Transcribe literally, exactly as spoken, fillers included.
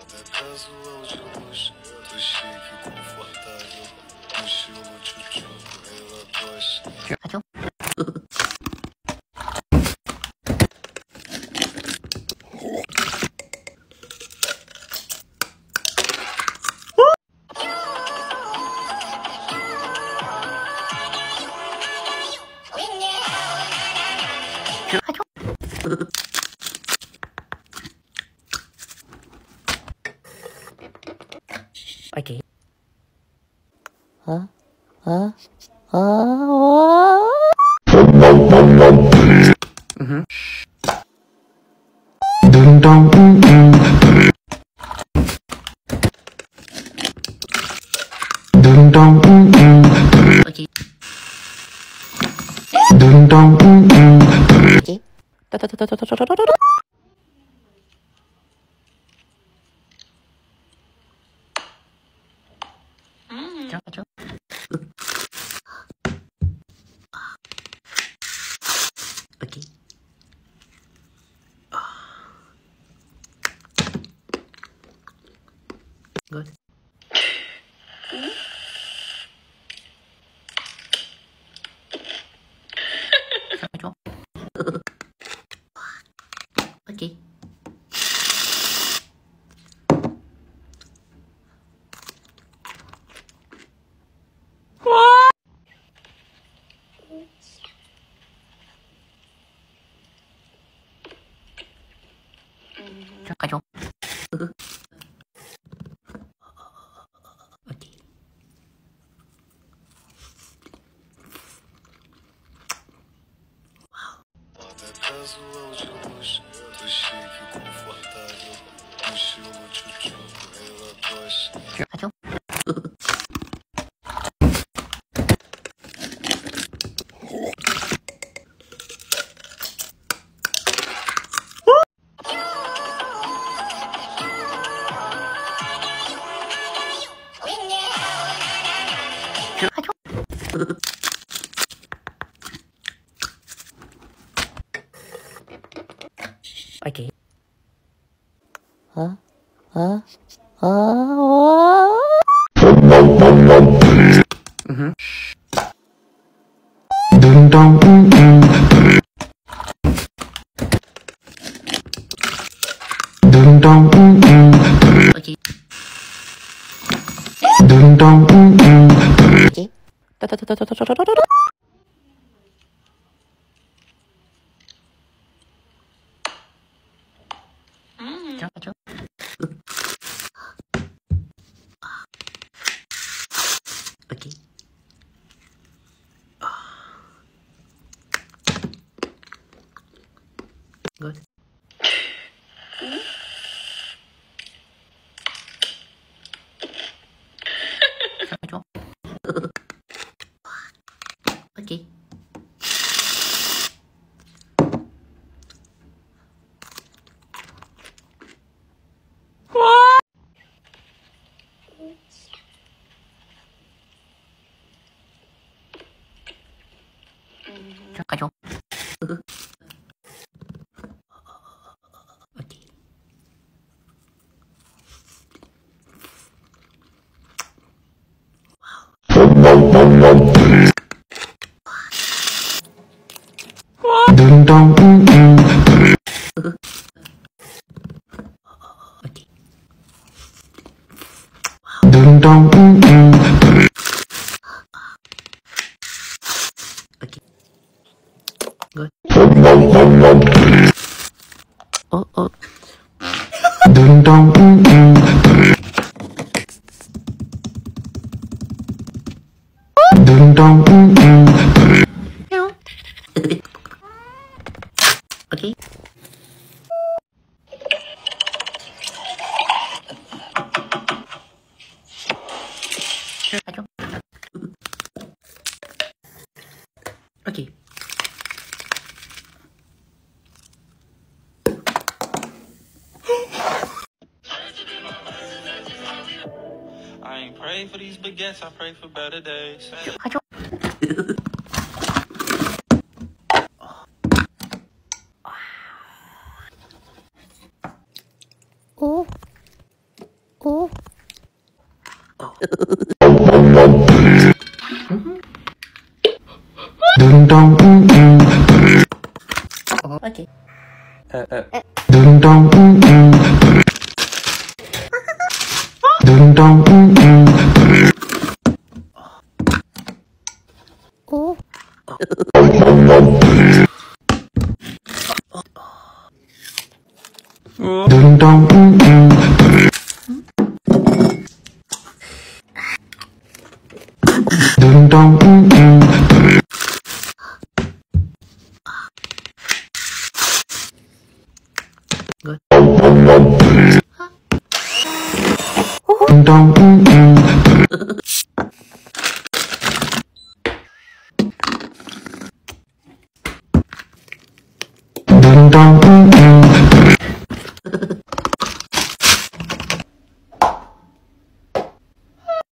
Moda casual de luxo, do chique confortável, no estilo tchutchu, ela gosta. Okay. Huh? Huh? Huh? Mm-hmm. Ding dong, mm, mm. Ding dong, mm, mm. Okay. Ding dong, mm, mm. Okay. Okay. Good. Okay. Kacau. Okay. Moda casual de luxo, do chique confortável, no estilo tchutchu, ela gosta. Kacau. Okay. Huh? Huh? Huh? Mm-hmm. Ding dong, mm, mm. Ding dong, mm, mm. Okay. Ding dong, mm, mm. Okay. Kacau. Okay. Good. Kacau. Okay. Kacau. Okay. Ding dong, mm, mm. Okay. Ding dong, mm, mm. Okay. Good. Oh, oh. Ding dong, mm, mm. Ding dong, mm, mm. Okay. Kacau. Okay. I ain't pray for these baguettes, I pray for better days. Kacau. Oh. Ding dong, mm, mm. Oh, okay. Ding dong, mm, mm. Ding dong, mm, mm. Oh. Ding dong, mm, mm. Ding dong, mm, mm. Good. Ding dong, mm, mm.